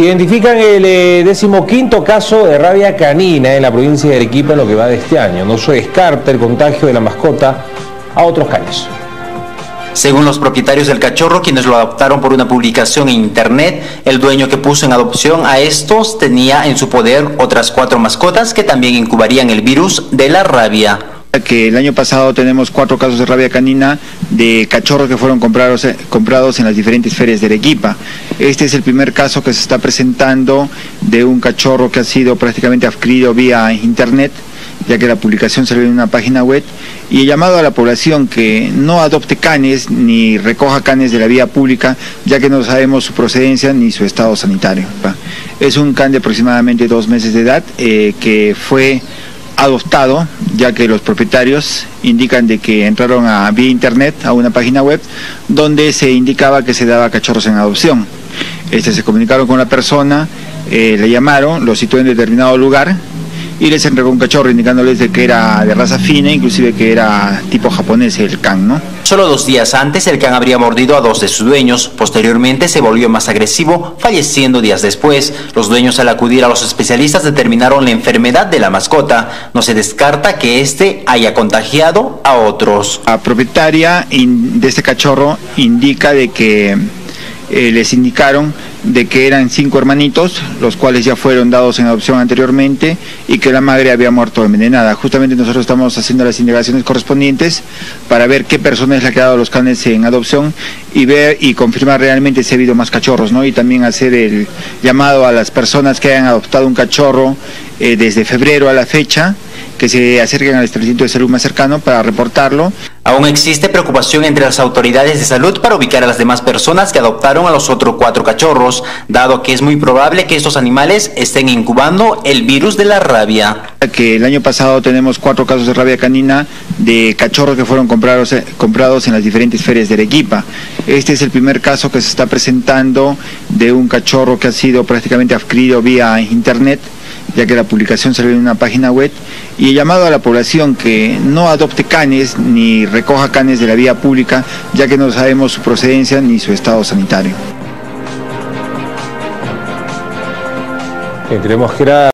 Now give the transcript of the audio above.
Identifican el 15º caso de rabia canina en la provincia de Arequipa en lo que va de este año. No se descarta el contagio de la mascota a otros canes. Según los propietarios del cachorro, quienes lo adoptaron por una publicación en internet, el dueño que puso en adopción a estos tenía en su poder otras 4 mascotas que también incubarían el virus de la rabia. Que el año pasado tenemos 4 casos de rabia canina de cachorros que fueron comprados en las diferentes ferias de Arequipa. Este es el primer caso que se está presentando de un cachorro que ha sido prácticamente adquirido vía internet, ya que la publicación se ve en una página web, y he llamado a la población que no adopte canes ni recoja canes de la vía pública, ya que no sabemos su procedencia ni su estado sanitario. Es un can de aproximadamente 2 meses de edad que fue adoptado, ya que los propietarios indican de que entraron vía internet a una página web donde se indicaba que se daba cachorros en adopción. Se comunicaron con la persona, le llamaron, lo situó en determinado lugar y les entregó un cachorro indicándoles de que era de raza fina, inclusive que era tipo japonés el can, ¿no? Solo 2 días antes el can habría mordido a 2 de sus dueños. Posteriormente se volvió más agresivo, falleciendo días después. Los dueños, al acudir a los especialistas, determinaron la enfermedad de la mascota. No se descarta que este haya contagiado a otros. La propietaria de este cachorro indica de que les indicaron de que eran 5 hermanitos, los cuales ya fueron dados en adopción anteriormente y que la madre había muerto envenenada. Justamente nosotros estamos haciendo las indagaciones correspondientes para ver qué persona es la que ha dado los canes en adopción y ver y confirmar realmente si ha habido más cachorros, ¿no? Y también hacer el llamado a las personas que hayan adoptado un cachorro desde febrero a la fecha, que se acerquen al establecimiento de salud más cercano para reportarlo. Aún existe preocupación entre las autoridades de salud para ubicar a las demás personas que adoptaron a los otros 4 cachorros, dado que es muy probable que estos animales estén incubando el virus de la rabia. Que el año pasado tenemos 4 casos de rabia canina de cachorros que fueron comprados en las diferentes ferias de Arequipa. Este es el primer caso que se está presentando de un cachorro que ha sido prácticamente adquirido vía internet, ya que la publicación se ve en una página web, y he llamado a la población que no adopte canes ni recoja canes de la vía pública, ya que no sabemos su procedencia ni su estado sanitario. Creemos que era